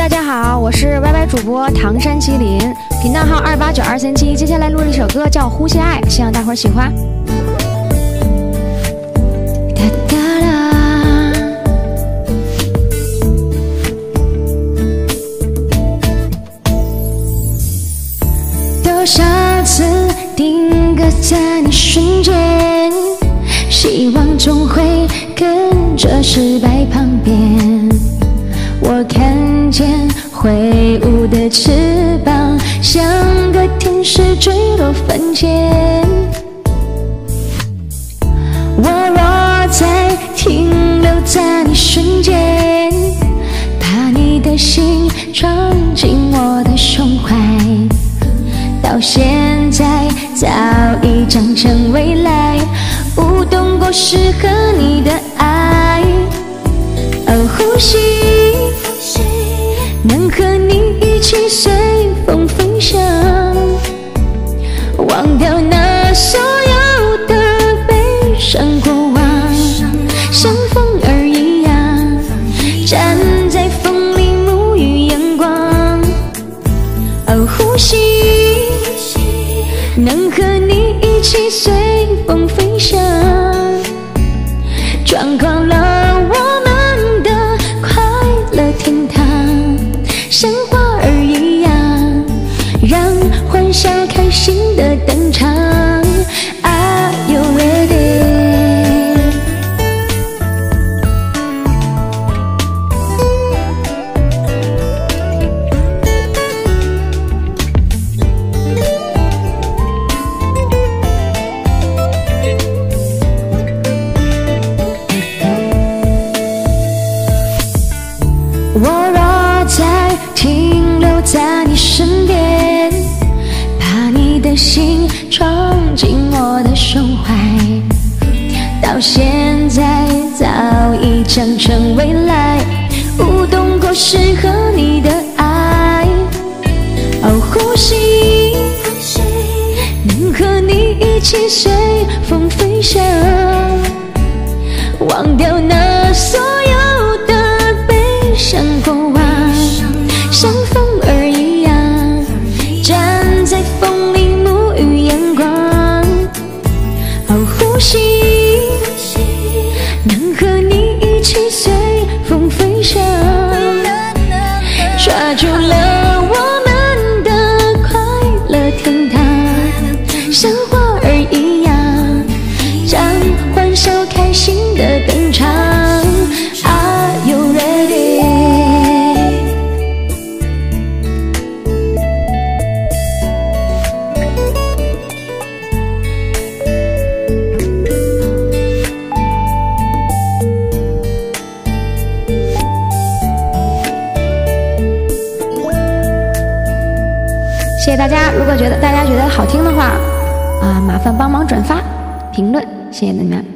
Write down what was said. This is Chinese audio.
大家好，我是 YY 主播唐山麒麟，频道号289237。接下来录了一首歌叫《呼吸爱》，希望大伙儿喜欢。哒哒啦，多少次定格在你瞬间，希望总会跟着失败旁边。我看见挥舞的翅膀，像个天使坠落凡间。我若再停留在你瞬间，把你的心装进我的胸怀。到现在早已长成未来，舞动过适合你的爱。呼吸，能和你一起随风飞翔，忘掉那所有的悲伤过往，像风儿一样站在风里沐浴阳光。呼吸，能和你一起随风飞翔，壮阔了我们的快乐天堂，像花儿一样，让欢笑开心的登场。Are you ready？ 我若再停留在你身边，把你的心装进我的胸怀。到现在早已长成未来，舞动过适合你的爱。呼吸，能和你一起随风飞翔，忘掉那所有的像过往，像风儿一样站在风里沐浴阳光。呼吸，能和你一起随风飞翔，抓住了我们的快乐天堂，像花儿一样让欢笑开心的登场。Are you ready？谢谢大家，如果大家觉得好听的话，麻烦帮忙转发、评论，谢谢你们。